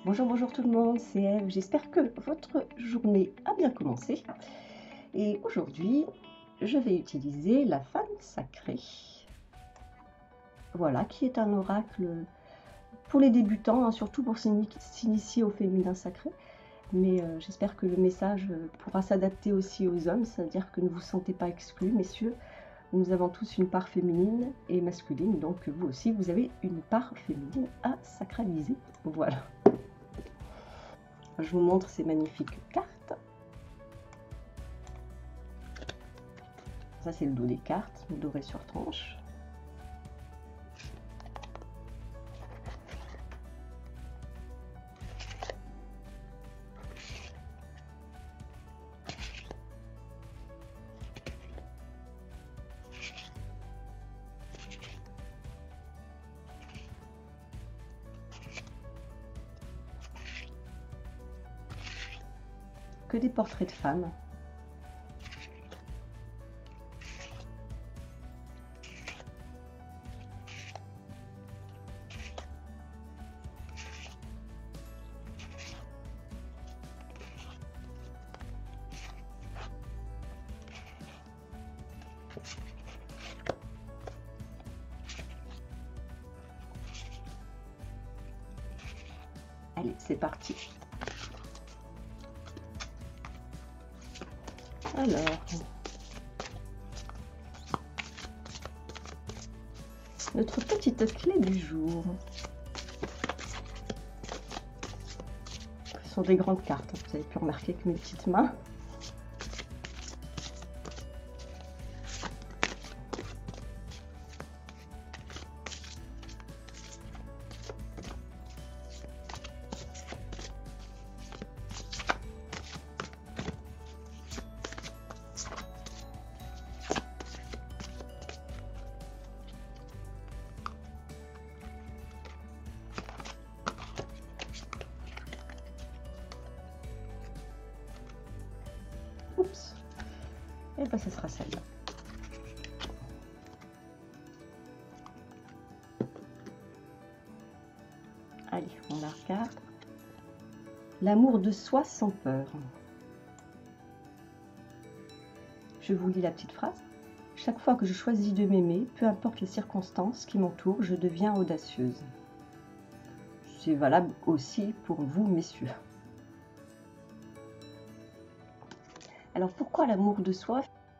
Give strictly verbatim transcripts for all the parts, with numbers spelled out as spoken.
Bonjour, bonjour tout le monde, c'est Eve. J'espère que votre journée a bien commencé. Et aujourd'hui, je vais utiliser la femme sacrée. Voilà, qui est un oracle pour les débutants, hein, surtout pour s'initier au féminin sacré. Mais euh, j'espère que le message pourra s'adapter aussi aux hommes, c'est-à-dire que ne vous sentez pas exclus, messieurs. Nous avons tous une part féminine et masculine, donc vous aussi, vous avez une part féminine à sacraliser. Voilà. Je vous montre ces magnifiques cartes. Ça, c'est le dos des cartes, doré sur tranche. Que des portraits de femmes. Allez, c'est parti. Alors, notre petite clé du jour. Ce sont des grandes cartes, vous avez pu remarquer que mes petites mains. Oups. Et bien, ce sera celle-là. Allez, on la regarde. L'amour de soi sans peur. Je vous lis la petite phrase. Chaque fois que je choisis de m'aimer, peu importe les circonstances qui m'entourent, je deviens audacieuse. C'est valable aussi pour vous, messieurs. Alors pourquoi l'amour de soi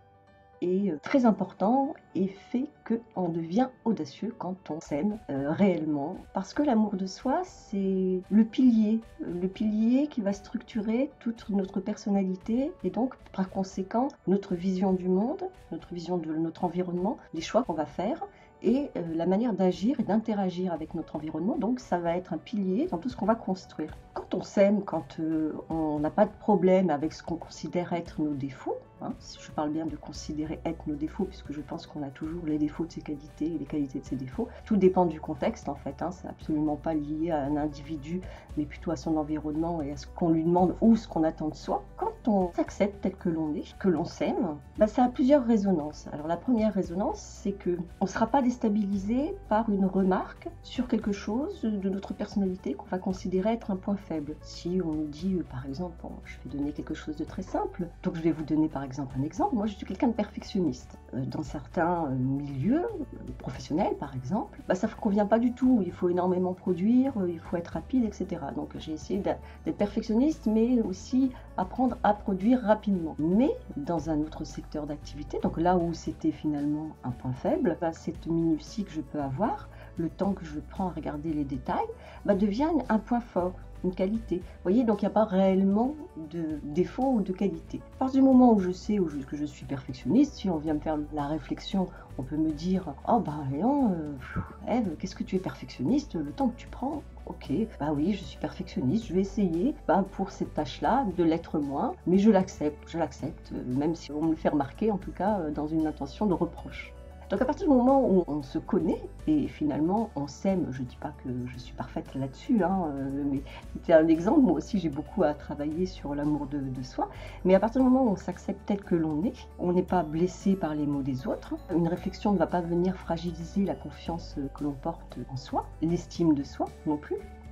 est très important et fait qu'on devient audacieux quand on s'aime euh, réellement? Parce que l'amour de soi, c'est le pilier, le pilier qui va structurer toute notre personnalité et donc par conséquent notre vision du monde, notre vision de notre environnement, les choix qu'on va faire et euh, la manière d'agir et d'interagir avec notre environnement. Donc ça va être un pilier dans tout ce qu'on va construire. Quand on s'aime, quand euh, on n'a pas de problème avec ce qu'on considère être nos défauts, hein, si je parle bien de considérer être nos défauts, puisque je pense qu'on a toujours les défauts de ses qualités et les qualités de ses défauts, tout dépend du contexte en fait, hein, c'est absolument pas lié à un individu, mais plutôt à son environnement et à ce qu'on lui demande ou ce qu'on attend de soi. Quand on s'accepte tel que l'on est, que l'on s'aime, bah, ça a plusieurs résonances. Alors la première résonance, c'est qu'on ne sera pas déstabilisé par une remarque sur quelque chose de notre personnalité qu'on va considérer être un point faible. Si on nous dit, par exemple, bon, je vais donner quelque chose de très simple, donc je vais vous donner par exemple un exemple, moi je suis quelqu'un de perfectionniste. Dans certains milieux professionnels par exemple, bah, ça ne convient pas du tout, il faut énormément produire, il faut être rapide, et cetera. Donc j'ai essayé d'être perfectionniste, mais aussi apprendre à produire rapidement. Mais dans un autre secteur d'activité, donc là où c'était finalement un point faible, bah, cette minutie que je peux avoir, le temps que je prends à regarder les détails, bah, devient un point fort, une qualité. Vous voyez, donc il n'y a pas réellement de défaut ou de qualité. À partir du moment où je sais où je, que je suis perfectionniste, si on vient me faire la réflexion, on peut me dire « Oh bah Léon, euh, Ève, qu'est-ce que tu es perfectionniste, le temps que tu prends ?» Ok, bah oui, je suis perfectionniste, je vais essayer bah, pour cette tâche-là de l'être moins, mais je l'accepte, je l'accepte, même si on me le fait remarquer, en tout cas dans une intention de reproche. Donc à partir du moment où on se connaît et finalement on s'aime, je ne dis pas que je suis parfaite là-dessus, hein, mais c'était un exemple, moi aussi j'ai beaucoup à travailler sur l'amour de, de soi, mais à partir du moment où on s'accepte tel que l'on est, on n'est pas blessé par les mots des autres, une réflexion ne va pas venir fragiliser la confiance que l'on porte en soi, l'estime de soi non plus.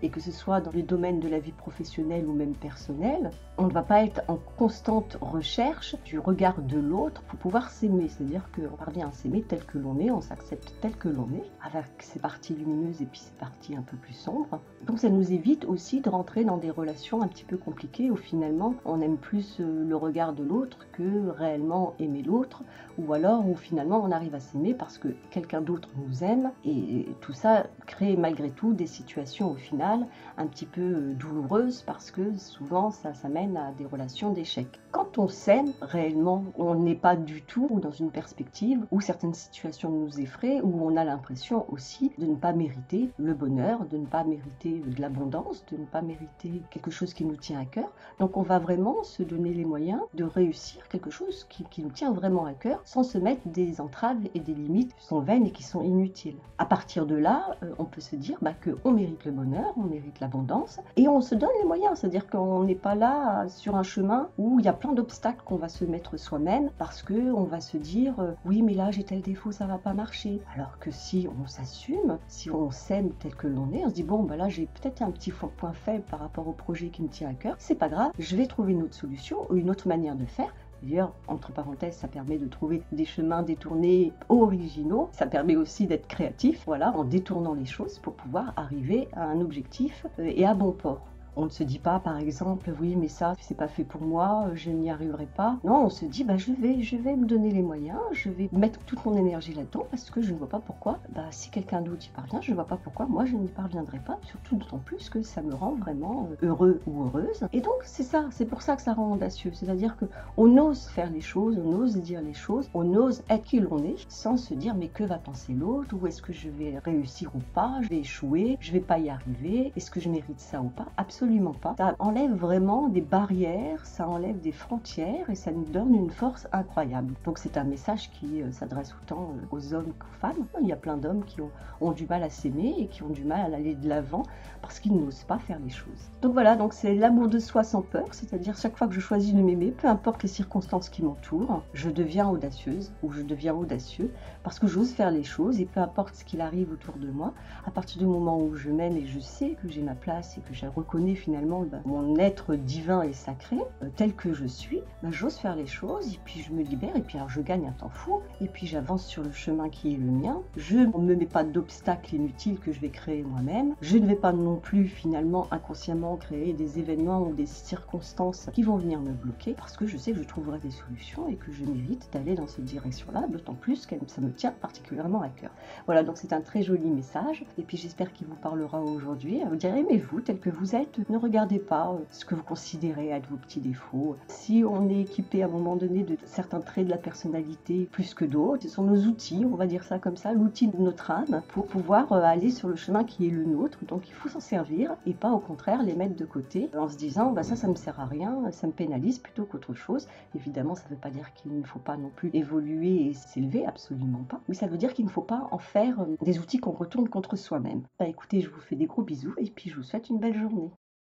et que ce soit dans le domaine de la vie professionnelle ou même personnelle, on ne va pas être en constante recherche du regard de l'autre pour pouvoir s'aimer. C'est-à-dire qu'on parvient à s'aimer tel que l'on est, on s'accepte tel que l'on est, avec ses parties lumineuses et puis ses parties un peu plus sombres. Donc ça nous évite aussi de rentrer dans des relations un petit peu compliquées où finalement on aime plus le regard de l'autre que réellement aimer l'autre, ou alors où finalement on arrive à s'aimer parce que quelqu'un d'autre nous aime, et tout ça crée malgré tout des situations au final un petit peu douloureuses parce que souvent ça, ça mène à des relations d'échec. Quand on s'aime réellement, on n'est pas du tout dans une perspective où certaines situations nous effraient, où on a l'impression aussi de ne pas mériter le bonheur, de ne pas mériter de l'abondance, de ne pas mériter quelque chose qui nous tient à cœur. Donc on va vraiment se donner les moyens de réussir quelque chose qui, qui nous tient vraiment à cœur sans se mettre des entraves et des limites qui sont vaines et qui sont inutiles. À partir de là, on peut se dire bah, qu'on mérite le bonheur, on mérite l'abondance et on se donne les moyens. C'est-à-dire qu'on n'est pas là sur un chemin où il y a plein d'obstacles qu'on va se mettre soi-même parce qu'on va se dire euh, oui mais là j'ai tel défaut, ça va pas marcher. Alors que si on s'assume, si on s'aime tel que l'on est, on se dit bon bah là j'ai peut-être un petit point faible par rapport au projet qui me tient à cœur, c'est pas grave, je vais trouver une autre solution ou une autre manière de faire. D'ailleurs, entre parenthèses, ça permet de trouver des chemins détournés originaux. Ça permet aussi d'être créatif, voilà, en détournant les choses pour pouvoir arriver à un objectif et à bon port. On ne se dit pas, par exemple, oui, mais ça, c'est pas fait pour moi, je n'y arriverai pas. Non, on se dit, bah, je vais, je vais me donner les moyens, je vais mettre toute mon énergie là-dedans parce que je ne vois pas pourquoi, bah, si quelqu'un d'autre y parvient, je ne vois pas pourquoi moi je n'y parviendrai pas, surtout d'autant plus que ça me rend vraiment heureux ou heureuse. Et donc, c'est ça, c'est pour ça que ça rend audacieux. C'est-à-dire qu'on ose faire les choses, on ose dire les choses, on ose être qui l'on est sans se dire, mais que va penser l'autre, ou est-ce que je vais réussir ou pas, je vais échouer, je vais pas y arriver, est-ce que je mérite ça ou pas? Absolument. Absolument pas. Ça enlève vraiment des barrières, ça enlève des frontières et ça nous donne une force incroyable. Donc c'est un message qui euh, s'adresse autant euh, aux hommes qu'aux femmes. Il y a plein d'hommes qui ont, ont du mal à s'aimer et qui ont du mal à aller de l'avant parce qu'ils n'osent pas faire les choses. Donc voilà, donc c'est l'amour de soi sans peur, c'est-à-dire chaque fois que je choisis de m'aimer, peu importe les circonstances qui m'entourent, je deviens audacieuse ou je deviens audacieux parce que j'ose faire les choses et peu importe ce qu'il arrive autour de moi, à partir du moment où je m'aime et je sais que j'ai ma place et que je reconnais finalement bah, mon être divin et sacré, euh, tel que je suis, bah, j'ose faire les choses et puis je me libère et puis alors je gagne un temps fou et puis j'avance sur le chemin qui est le mien. Je ne me mets pas d'obstacles inutiles que je vais créer moi-même. Je ne vais pas non plus finalement inconsciemment créer des événements ou des circonstances qui vont venir me bloquer parce que je sais que je trouverai des solutions et que je mérite d'aller dans cette direction-là, d'autant plus que ça me tient particulièrement à cœur. Voilà, donc c'est un très joli message et puis j'espère qu'il vous parlera aujourd'hui. Vous direz, aimez-vous tel que vous êtes. Ne regardez pas ce que vous considérez être vos petits défauts. Si on est équipé à un moment donné de certains traits de la personnalité plus que d'autres, ce sont nos outils, on va dire ça comme ça, l'outil de notre âme pour pouvoir aller sur le chemin qui est le nôtre. Donc il faut s'en servir et pas au contraire les mettre de côté en se disant bah ça, ça me sert à rien, ça me pénalise plutôt qu'autre chose. Évidemment, ça ne veut pas dire qu'il ne faut pas non plus évoluer et s'élever, absolument pas. Mais ça veut dire qu'il ne faut pas en faire des outils qu'on retourne contre soi-même. Bah écoutez, je vous fais des gros bisous et puis je vous souhaite une belle journée.